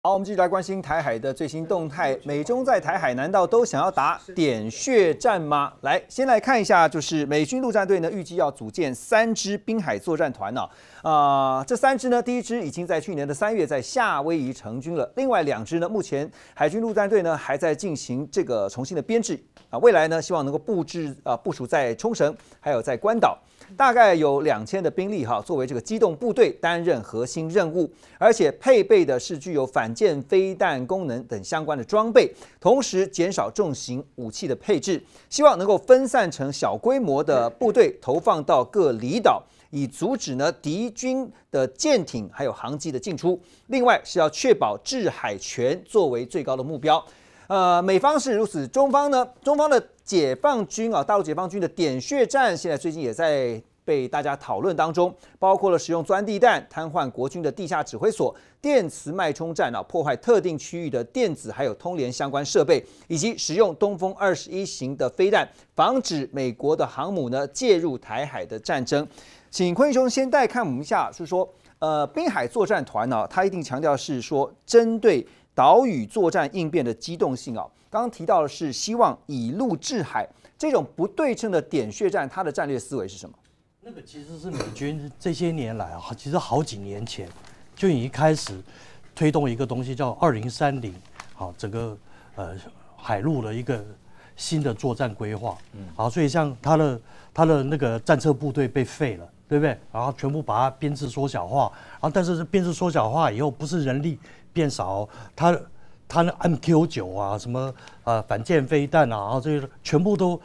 好，我们继续来关心台海的最新动态。美中在台海难道都想要打点穴战吗？来，先来看一下，就是美军陆战队呢，预计要组建3支滨海作战团呢。这3支呢，第一支已经在去年的3月在夏威夷成军了，另外2支呢，目前海军陆战队呢还在进行这个重新的编制啊，未来呢希望能够部署在冲绳，还有在关岛。大概有2000的兵力作为这个机动部队担任核心任务，而且配备的是具有反舰飞弹功能等相关的装备，同时减少重型武器的配置，希望能够分散成小规模的部队投放到各离岛，以阻止敌军的舰艇还有航机的进出。另外是要确保制海权作为最高的目标。美方是如此，中方呢？中方的解放军大陆解放军的点穴战，现在最近也在被大家讨论当中，包括了使用钻地弹瘫痪国军的地下指挥所、电磁脉冲战破坏特定区域的电子还有通联相关设备，以及使用东风21型的飞弹，防止美国的航母介入台海的战争。请坤兄先带看我们一下，是说滨海作战团他一定强调是说针对岛屿作战应变的机动性刚刚提到的是希望以陆制海，这种不对称的点穴战，它的战略思维是什么？ 那个其实是美军这些年来其实好几年前就已经开始推动一个东西叫2030，整个海陆的一个新的作战规划。所以像他的那个战车部队被废了，对不对？然后全部把它编制缩小化，然后但是编制缩小化以后，不是人力变少，它那 MQ9什么反舰飞弹然后这些全部都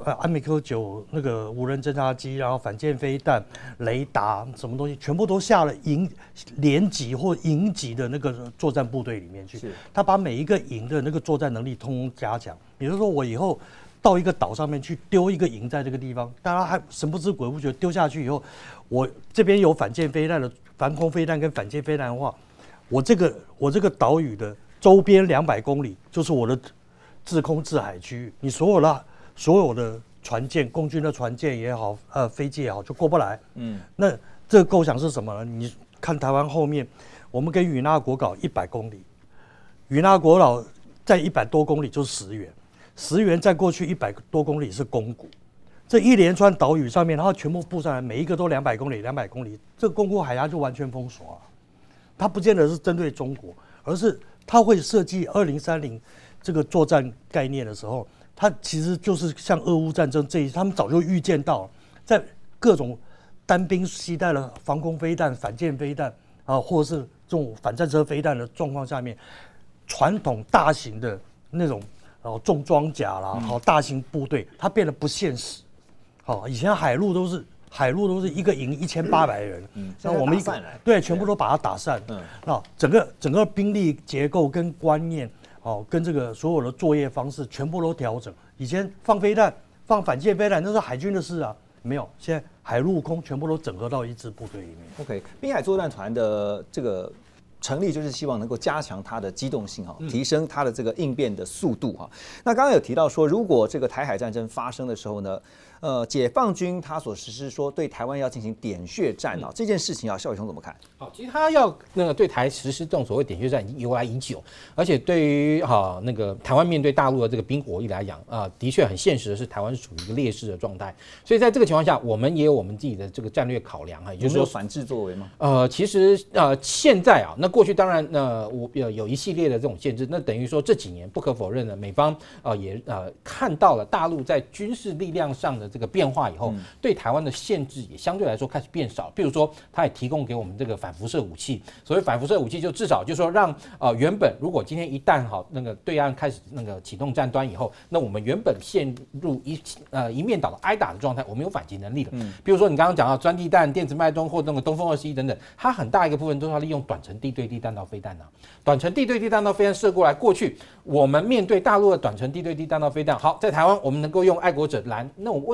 MQ9那个无人侦察机，然后反舰飞弹、雷达什么东西，全部都下了连级或营级的那个作战部队里面去。他把每一个营的那个作战能力通通加强。比如说我以后到一个岛上面去丢一个营在这个地方，大家还神不知鬼不觉丢下去以后，我这边有反舰飞弹的防空飞弹跟反舰飞弹的话，我这个岛屿的周边200公里就是我的制空制海区域，你所有的船舰，共军的船舰也好，飞机也好，就过不来。那这个构想是什么呢？你看台湾后面，我们跟与那国岛100公里，与那国岛在100多公里就是石垣，石垣再过去100多公里是宫古，这一连串岛屿上面，然后全部布上来，每一个都200公里，200公里，这个宫古海峡就完全封锁了。它不见得是针对中国，而是它会设计2030这个作战概念的时候，它其实就是像俄乌战争他们早就预见到了，在各种单兵携带了防空飞弹、反舰飞弹或者是这种反战车飞弹的状况下面，传统大型的那种重装甲啦，大型部队，它变得不现实。以前海陆都是一个营1800人，那我们对全部都把它打散。那整个兵力结构跟观念，跟这个所有的作业方式全部都调整。以前放飞弹、放反舰飞弹那是海军的事啊，没有，现在海陆空全部都整合到一支部队里面。 OK， 滨海作战团的这个成立就是希望能够加强它的机动性提升它的这个应变的速度那刚刚有提到说，如果这个台海战争发生的时候呢，解放军他所实施说对台湾要进行点穴战这件事情孝伟兄怎么看？ 好，其实他要对台实施这种所谓点穴战已经由来已久，而且对于那个台湾面对大陆的这个兵火力来讲的确很现实的是台湾是处于一个劣势的状态，所以在这个情况下，我们也有我们自己的这个战略考量也就是说反制作为吗？ 其实现在那过去当然我有一系列的这种限制，那等于说这几年不可否认的，美方也看到了大陆在军事力量上的这个变化以后，对台湾的限制也相对来说开始变少。譬如说，他也提供给我们这个反辐射武器。所谓反辐射武器，就至少就是说让原本如果今天一旦那个对岸开始那个启动战端以后，那我们原本陷入一面倒的挨打的状态，我们有反击能力了。比如说你刚刚讲到钻地弹、电子脉冲或那个东风21等等，它很大一个部分都是要利用短程地对地弹道飞弹短程地对地弹道飞弹射过来，过去我们面对大陆的短程地对地弹道飞弹，好，在台湾我们能够用爱国者拦，那我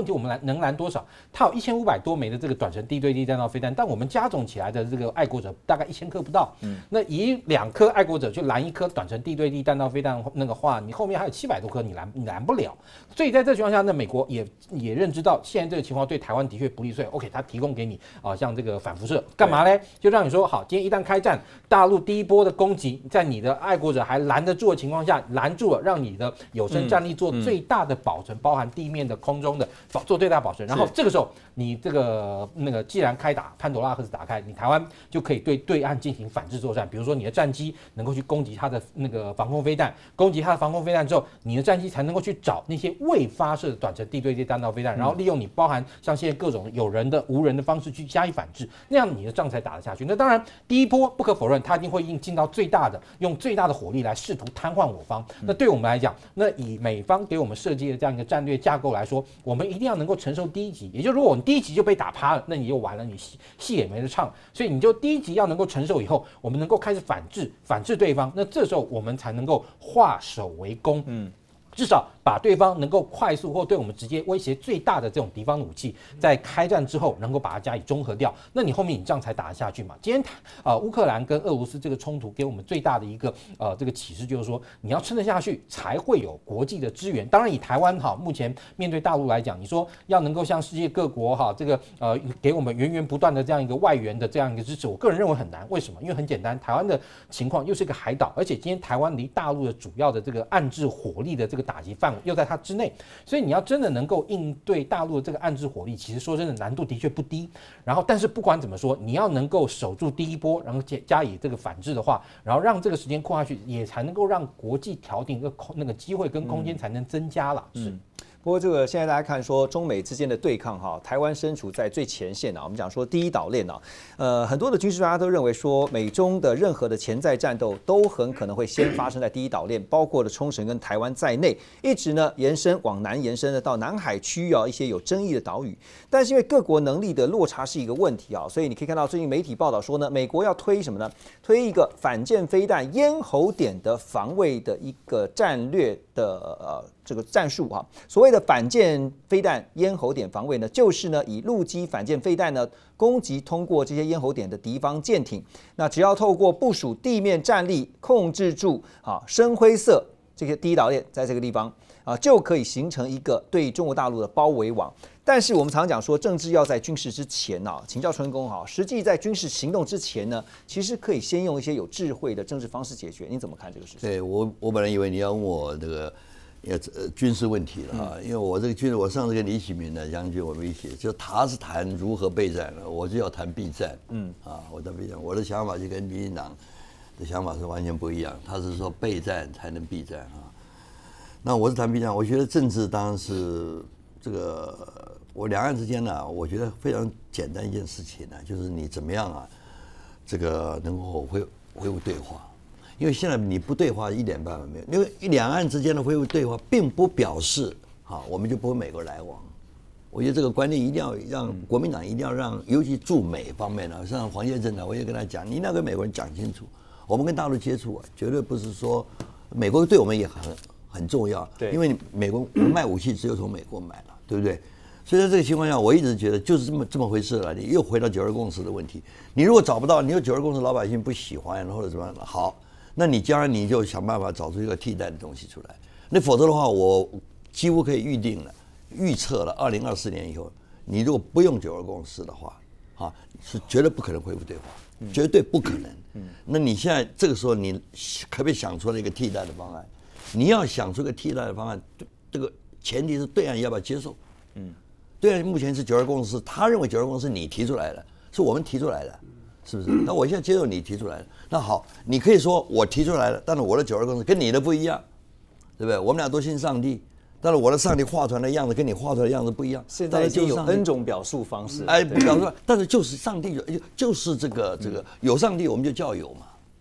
问题我们能拦多少？它有1500多枚的这个短程地对地弹道飞弹，但我们加总起来的这个爱国者大概1000颗不到。那以2颗爱国者去拦1颗短程地对地弹道飞弹那个话，你后面还有700多颗，你拦不了。所以在这情况下，那美国也认知到现在这个情况对台湾的确不利，所以 OK， 他提供给你像这个反辐射干嘛嘞？就让你说好，今天一旦开战，大陆第一波的攻击，在你的爱国者还拦得住的情况下，拦住了，让你的有生战力做最大的保存，包含地面的、空中的做最大保存。然后这个时候，你这个既然开打，潘多拉盒子打开，你台湾就可以对对岸进行反制作战。比如说你的战机能够去攻击它的那个防空飞弹，攻击它的防空飞弹之后，你的战机才能够去找那些未发射的短程地对地弹道飞弹，然后利用你包含像现在各种有人的、无人的方式去加以反制，那样你的仗才打得下去。那当然，第一波不可否认，它一定会尽到最大的，用最大的火力来试图瘫痪我方。那对我们来讲，那以美方给我们设计的这样一个战略架构来说，我们一定要能够承受第一击，也就是如果我们第一击就被打趴了，那你就完了，你戏也没得唱。所以你就第一击要能够承受以后，我们能够开始反制对方，那这时候我们才能够化守为攻。至少把对方能够快速或对我们直接威胁最大的这种敌方武器，在开战之后能够把它加以中和掉，那你后面你仗才打得下去嘛？今天乌克兰跟俄罗斯这个冲突给我们最大的一个这个启示就是说，你要撑得下去，才会有国际的支援。当然，以台湾目前面对大陆来讲，你说要能够向世界各国这个给我们源源不断的这样一个外援的这样一个支持，我个人认为很难。为什么？因为很简单，台湾的情况又是一个海岛，而且今天台湾离大陆的主要的这个岸置火力的这个打击范围又在它之内，所以你要真的能够应对大陆的这个岸置火力，其实说真的难度的确不低。然后，但是不管怎么说，你要能够守住第一波，然后加以这个反制的话，然后让这个时间扩下去，也才能够让国际调停那个机会跟空间才能增加了。是。 不过这个现在大家看说中美之间的对抗台湾身处在最前线我们讲说第一岛链很多的军事专家都认为说美中的任何的潜在战斗都很可能会先发生在第一岛链，包括了冲绳跟台湾在内，一直呢往南延伸到南海区域一些有争议的岛屿。但是因为各国能力的落差是一个问题所以你可以看到最近媒体报道说呢，美国要推什么呢？推一个反舰飞弹咽喉点的防卫的一个战略的这个战术所谓的反舰飞弹咽喉点防卫呢，就是呢以陆基反舰飞弹呢攻击通过这些咽喉点的敌方舰艇，那只要透过部署地面战力控制住深灰色这个第一岛链在这个地方就可以形成一个对中国大陆的包围网。但是我们常讲说，政治要在军事之前请教春宫实际在军事行动之前呢，其实可以先用一些有智慧的政治方式解决。你怎么看这个事情？ 对我本来以为你要问我这个军事问题了因为我这个军事，我上次跟李启明的将军我们一起，就他是谈如何备战了，我就要谈避战。我在备战，我的想法就跟民进党的想法是完全不一样，他是说备战才能避战那我是谈避战，我觉得政治当然是这个，我两岸之间呢，我觉得非常简单一件事情呢，就是你怎么样这个能够恢复对话。因为现在你不对话一点办法没有，因为两岸之间的恢复对话，并不表示我们就不和美国来往。我觉得这个观念一定要让国民党一定要让，尤其驻美方面呢，像黄建正我也跟他讲，你一定要跟美国人讲清楚，我们跟大陆接触绝对不是说美国对我们也很重要，因为美国我们卖武器只有从美国买了，对不对？所以在这个情况下，我一直觉得就是这么回事了。你又回到九二共识的问题，你如果找不到，你有九二共识老百姓不喜欢或者怎么样，好。那你将来你就想办法找出一个替代的东西出来，那否则的话，我几乎可以预测了，2024年以后，你如果不用九二共识的话，是绝对不可能恢复对话，绝对不可能。那你现在这个时候，你可不可以想出了一个替代的方案？你要想出一个替代的方案，这个前提是对岸要不要接受？对岸目前是九二共识，他认为九二共识你提出来的，是我们提出来的。是不是？那我现在接受你提出来的，那好，你可以说我提出来了，但是我的九二共识跟你的不一样，对不对？我们俩都信上帝，但是我的上帝画出来的样子跟你画出来的样子不一样。 现在已经有 N 种表述方式， 表述，但是就是上帝就是这个有上帝我们就叫有嘛，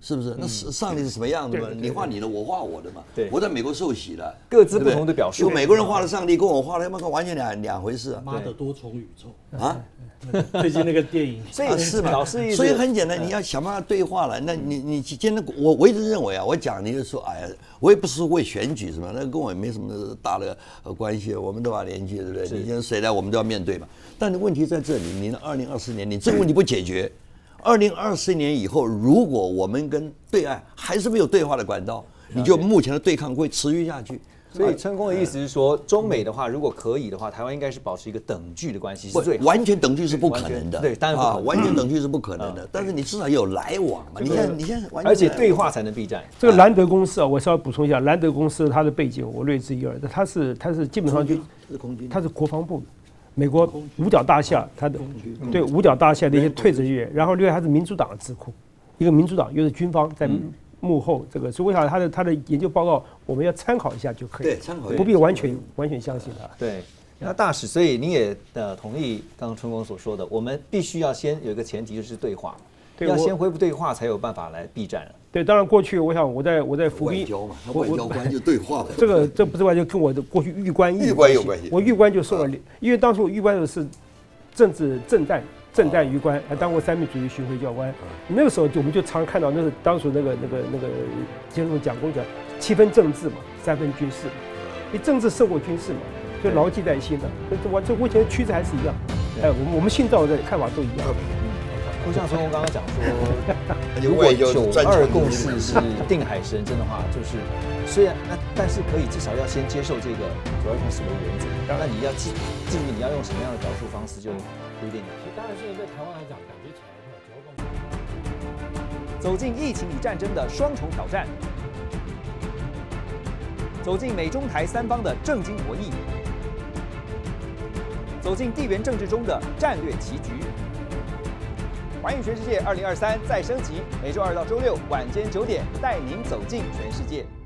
是不是？那上帝是什么样的嘛？你画你的，我画我的嘛。 对， 我在美国受洗了， 各自不同的表述。 就美国人画的上帝跟我画的完全两回事啊！ 妈的多重宇宙啊！ 最近那个电影， 所以是吧？ 老师意思， 所以很简单，你要想办法对话了。那你今天我一直认为啊，我讲你就说，哎呀，我也不是为选举什么，那跟我也没什么大的关系。我们都把年纪，对不对？你今天谁来，我们都要面对嘛。但是问题在这里，你的2024年，你这个问题不解决。2024年以后，如果我们跟对岸还是没有对话的管道，你就目前的对抗会持续下去。 所以春宫的意思是说，中美的话，如果可以的话，台湾应该是保持一个等距的关系，是最好。 完全等距是不可能的， 对，当然不可能， 完全等距是不可能的。但是你至少有来往嘛。你现在完全， 而且对话才能避战。 这个兰德公司啊，我稍微补充一下，兰德公司它的背景我略知一二，它是基本上就它是国防部的。美国五角大厦，它的对五角大厦的一些退职员，然后另外它是民主党的智库，一个民主党又是军方在幕后这个，所以我想他的研究报告我们要参考一下就可以， 对，参考不必完全相信他。 对，那大使，所以你也同意刚刚春宫所说的，我们必须要先有一个前提就是对话，要先恢复对话才有办法来避战。 对，当然过去我想我在服兵， 外交嘛，外交官就对话。 这不是外交，跟我的过去预官有关系。我预官就受了，因为当时我预官的是政治政战预官，还当过三民主义巡回教官。那个时候我们就常看到，那是当时那个金融讲公讲7分政治嘛，3分军事嘛，你政治胜过军事嘛，就牢记在心的。这目前趋势还是一样。哎，我们信道的看法都一样。 就像春宫刚刚讲说，如果9·2共识是定海神针的话，就是虽然但是可以至少要先接受这个9·2共识为原则。那你要至于你要用什么样的表述方式，就不一定了。 当然，现在在台湾来讲，感觉起来9·2共识走进疫情与战争的双重挑战，走进美中台三方的政经博弈，走进地缘政治中的战略棋局。环宇全世界2023再升级，每周2到周6晚间9点，带您走进全世界。